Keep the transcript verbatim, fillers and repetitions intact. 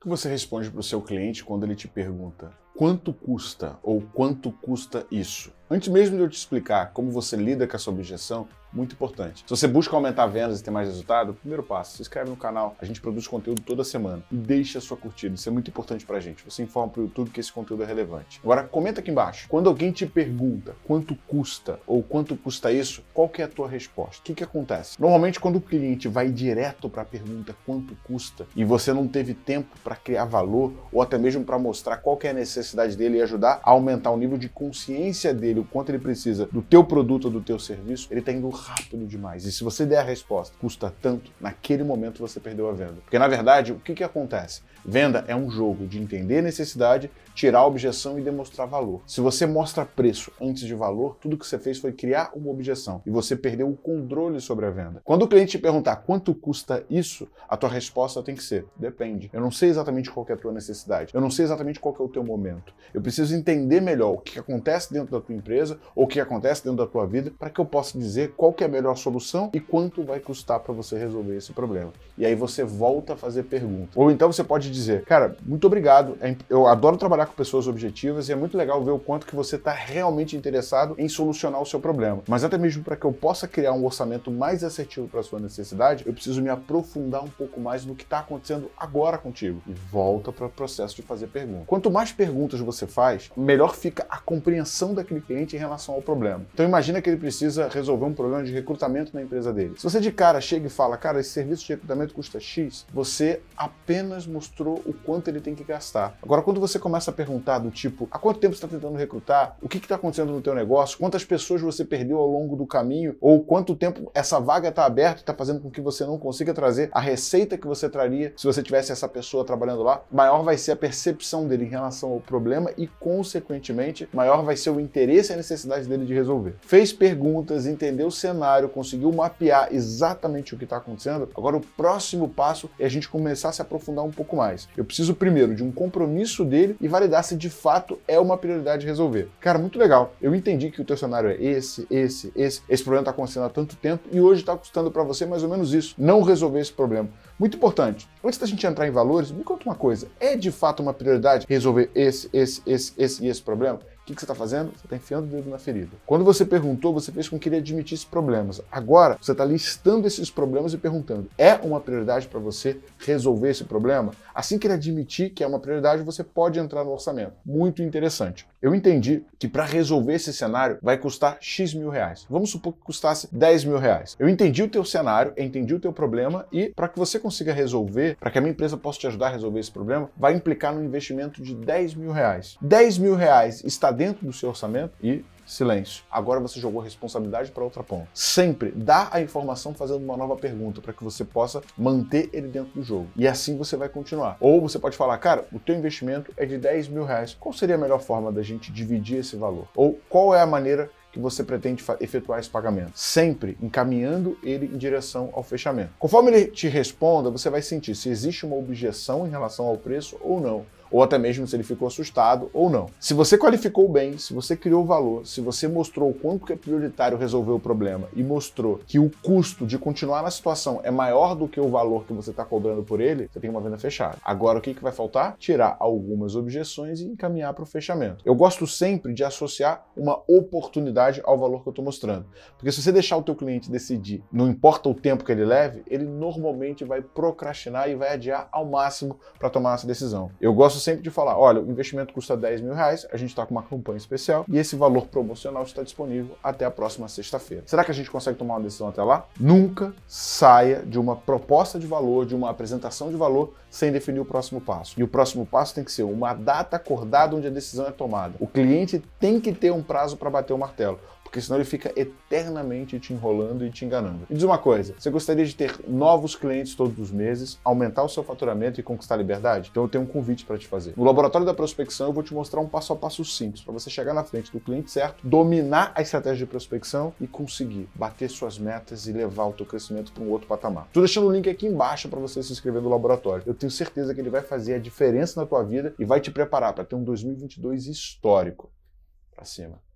O que você responde para o seu cliente quando ele te pergunta quanto custa ou quanto custa isso? Antes mesmo de eu te explicar como você lida com essa objeção, muito importante. Se você busca aumentar vendas e ter mais resultado, primeiro passo, se inscreve no canal, a gente produz conteúdo toda semana e deixa a sua curtida, isso é muito importante pra gente. Você informa pro YouTube que esse conteúdo é relevante. Agora, comenta aqui embaixo, quando alguém te pergunta quanto custa ou quanto custa isso, qual que é a tua resposta? O que que acontece? Normalmente, quando o cliente vai direto para a pergunta quanto custa e você não teve tempo para criar valor ou até mesmo para mostrar qual que é a necessidade dele e ajudar a aumentar o nível de consciência dele, o quanto ele precisa do teu produto ou do teu serviço, ele tá indo rápido demais. E se você der a resposta, custa tanto, naquele momento você perdeu a venda. Porque na verdade, o que que acontece? Venda é um jogo de entender necessidade, tirar a objeção e demonstrar valor. Se você mostra preço antes de valor, tudo que você fez foi criar uma objeção e você perdeu o controle sobre a venda. Quando o cliente te perguntar quanto custa isso, a tua resposta tem que ser: depende. Eu não sei exatamente qual que é a tua necessidade. Eu não sei exatamente qual que é o teu momento. Eu preciso entender melhor o que acontece dentro da tua empresa ou o que acontece dentro da tua vida para que eu possa dizer qual que é a melhor solução e quanto vai custar para você resolver esse problema. E aí você volta a fazer pergunta. Ou então você pode dizer: cara, muito obrigado. Eu adoro trabalhar com pessoas objetivas e é muito legal ver o quanto que você está realmente interessado em solucionar o seu problema. Mas até mesmo para que eu possa criar um orçamento mais assertivo para a sua necessidade, eu preciso me aprofundar um pouco mais no que está acontecendo agora contigo. E volta para o processo de fazer perguntas. Quanto mais perguntas você faz, melhor fica a compreensão daquele cliente em relação ao problema. Então imagina que ele precisa resolver um problema de recrutamento na empresa dele. Se você de cara chega e fala: cara, esse serviço de recrutamento custa X, você apenas mostrou o quanto ele tem que gastar. Agora, quando você começa a perguntar do tipo: há quanto tempo você está tentando recrutar? O que está acontecendo no teu negócio? Quantas pessoas você perdeu ao longo do caminho? Ou quanto tempo essa vaga está aberta e está fazendo com que você não consiga trazer a receita que você traria se você tivesse essa pessoa trabalhando lá? Maior vai ser a percepção dele em relação ao problema e, consequentemente, maior vai ser o interesse e a necessidade dele de resolver. Fez perguntas, entendeu o cenário, conseguiu mapear exatamente o que está acontecendo. Agora, o próximo passo é a gente começar a se aprofundar um pouco mais. Eu preciso primeiro de um compromisso dele e validar se de fato é uma prioridade resolver. Cara, muito legal. Eu entendi que o teu cenário é esse, esse, esse. Esse problema está acontecendo há tanto tempo e hoje está custando para você mais ou menos isso. Não resolver esse problema. Muito importante. Antes da gente entrar em valores, me conta uma coisa. É de fato uma prioridade resolver esse, esse, esse, esse e esse problema? O que, que você está fazendo? Você está enfiando o dedo na ferida. Quando você perguntou, você fez com que ele admitisse problemas. Agora, você está listando esses problemas e perguntando: é uma prioridade para você resolver esse problema? Assim que ele admitir que é uma prioridade, você pode entrar no orçamento. Muito interessante. Eu entendi que para resolver esse cenário vai custar X mil reais. Vamos supor que custasse dez mil reais. Eu entendi o teu cenário, entendi o teu problema e para que você consiga resolver, para que a minha empresa possa te ajudar a resolver esse problema, vai implicar no investimento de dez mil reais. dez mil reais está dentro do seu orçamento e silêncio. Agora você jogou a responsabilidade para outra ponta. Sempre dá a informação fazendo uma nova pergunta para que você possa manter ele dentro do jogo. E assim você vai continuar. Ou você pode falar: cara, o teu investimento é de dez mil reais. Qual seria a melhor forma da gente dividir esse valor? Ou qual é a maneira que você pretende efetuar esse pagamento? Sempre encaminhando ele em direção ao fechamento. Conforme ele te responda, você vai sentir se existe uma objeção em relação ao preço ou não. Ou até mesmo se ele ficou assustado ou não. Se você qualificou bem, se você criou valor, se você mostrou o quanto que é prioritário resolver o problema e mostrou que o custo de continuar na situação é maior do que o valor que você está cobrando por ele, você tem uma venda fechada. Agora o que, que vai faltar? Tirar algumas objeções e encaminhar para o fechamento. Eu gosto sempre de associar uma oportunidade ao valor que eu estou mostrando. Porque se você deixar o teu cliente decidir, não importa o tempo que ele leve, ele normalmente vai procrastinar e vai adiar ao máximo para tomar essa decisão. Eu gosto sempre de falar: olha, o investimento custa dez mil reais, a gente está com uma campanha especial e esse valor promocional está disponível até a próxima sexta-feira. Será que a gente consegue tomar uma decisão até lá? Nunca saia de uma proposta de valor, de uma apresentação de valor, sem definir o próximo passo. E o próximo passo tem que ser uma data acordada onde a decisão é tomada. O cliente tem que ter um prazo para bater o martelo, porque senão ele fica eternamente te enrolando e te enganando. Me diz uma coisa: você gostaria de ter novos clientes todos os meses, aumentar o seu faturamento e conquistar a liberdade? Então eu tenho um convite para te fazer. No Laboratório da Prospecção eu vou te mostrar um passo a passo simples para você chegar na frente do cliente certo, dominar a estratégia de prospecção e conseguir bater suas metas e levar o teu crescimento para um outro patamar. Estou deixando o link aqui embaixo para você se inscrever no laboratório. Eu tenho certeza que ele vai fazer a diferença na tua vida e vai te preparar para ter um dois mil e vinte e dois histórico. Pra cima.